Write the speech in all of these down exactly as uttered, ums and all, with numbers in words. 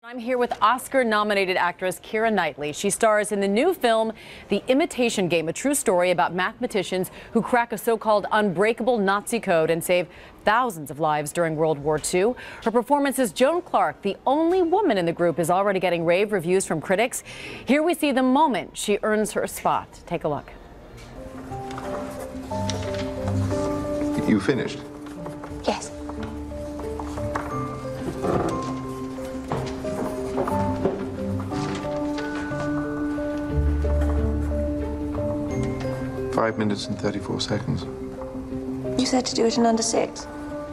I'm here with Oscar-nominated actress Keira Knightley. She stars in the new film, The Imitation Game, a true story about mathematicians who crack a so-called unbreakable Nazi code and save thousands of lives during World War Two. Her performance as Joan Clark, the only woman in the group, is already getting rave reviews from critics. Here we see the moment she earns her spot. Take a look. You finished? Yes. Five minutes and thirty-four seconds. You said to do it in under six.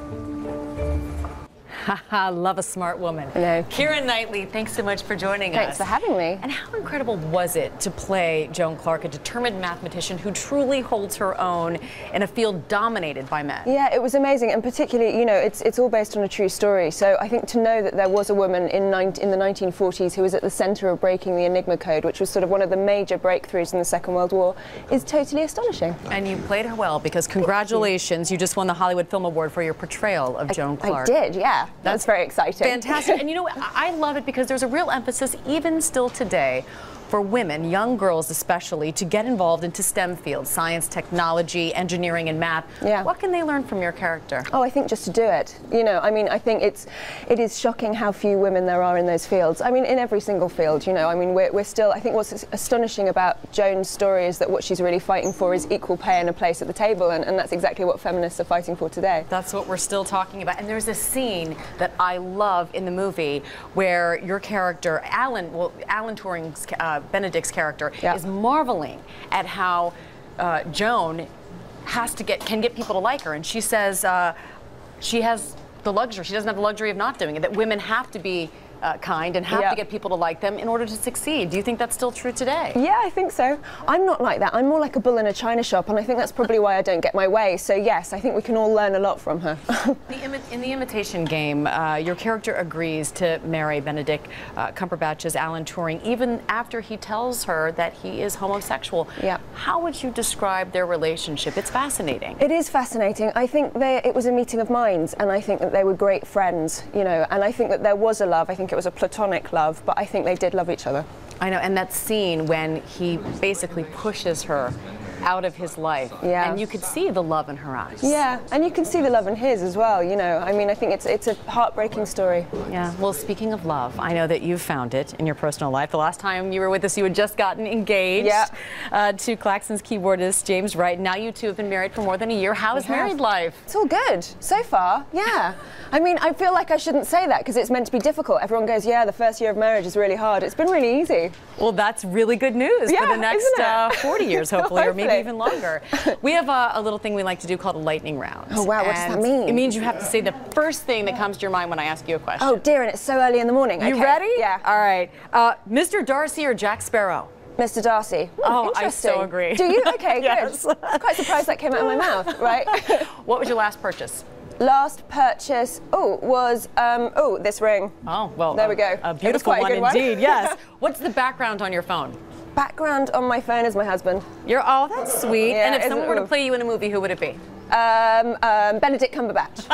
Haha, love a smart woman. Hello. Keira Knightley, thanks so much for joining Thanks us. for having me. And how incredible was it to play Joan Clark, a determined mathematician who truly holds her own in a field dominated by men? Yeah, it was amazing, and particularly, you know, it's it's all based on a true story. So I think to know that there was a woman in in the nineteen forties who was at the centre of breaking the Enigma code, which was sort of one of the major breakthroughs in the Second World War, is totally astonishing. And you played her well, because congratulations, you. you just won the Hollywood Film Award for your portrayal of I, Joan Clark. I did, yeah. That's very exciting. Fantastic. And you know, I love it because there's a real emphasis, even still today, for women, young girls especially, to get involved into STEM fields, science, technology, engineering, and math. Yeah. What can they learn from your character? Oh, I think just to do it. You know, I mean, I think it's, it is shocking how few women there are in those fields. I mean, in every single field, you know, I mean, we're, we're still, I think what's astonishing about Joan's story is that what she's really fighting for is equal pay and a place at the table, and, and that's exactly what feminists are fighting for today. That's what we're still talking about. And there's a scene that I love in the movie where your character, Alan, well, Alan Turing's uh, Benedict's character, yeah. is marveling at how uh, Joan has to get can get people to like her, and she says uh, she has the luxury, she doesn't have the luxury of not doing it, that women have to be uh, kind and have yeah. to get people to like them in order to succeed. Do you think that's still true today? Yeah, I think so. I'm not like that. I'm more like a bull in a china shop, and I think that's probably why I don't get my way. So yes, I think we can all learn a lot from her. the in the Imitation Game, uh, your character agrees to marry Benedict uh, Cumberbatch's Alan Turing, even after he tells her that he is homosexual. Yeah. How would you describe their relationship? It's fascinating. It is fascinating. I think they, it was a meeting of minds, and I think that they were great friends, you know, and I think that there was a love. I think it was a platonic love, but I think they did love each other. I know, and that scene when he basically pushes her out of his life, yeah. and you could see the love in her eyes. Yeah, and you can see the love in his as well, you know. I mean, I think it's it's a heartbreaking story. Yeah, well, speaking of love, I know that you've found it in your personal life. The last time you were with us, you had just gotten engaged yeah. uh, to Klaxon's keyboardist, James Wright. Now you two have been married for more than a year. How is married life? It's all good, so far, yeah. I mean, I feel like I shouldn't say that because it's meant to be difficult. Everyone goes, yeah, the first year of marriage is really hard. It's been really easy. Well, that's really good news yeah, for the next uh, forty years, hopefully, hopefully, or maybe even longer. We have a, a little thing we like to do called a lightning round. Oh, wow, what does that mean? It means you have to say the first thing that comes to your mind when I ask you a question. Oh, dear, and it's so early in the morning. You okay. ready? Yeah. All right. Uh, Mister Darcy or Jack Sparrow? Mister Darcy. Ooh, oh, I interesting. so agree. Do you? Okay, yes. good. I'm quite surprised that came out of my mouth, right? What was your last purchase? Last purchase, oh, was, um, oh, this ring. Oh, well, there uh, we go. A beautiful one, one one indeed, yes. What's the background on your phone? Background on my phone is my husband. You're, oh, that's sweet. Yeah, and if someone were to play you in a movie, who would it be? Um, um, Benedict Cumberbatch.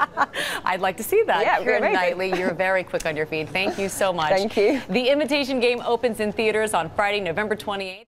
I'd like to see that. Yeah, Keira Knightley, you're very quick on your feet. Thank you so much. Thank you. The Imitation Game opens in theaters on Friday, November twenty-eighth.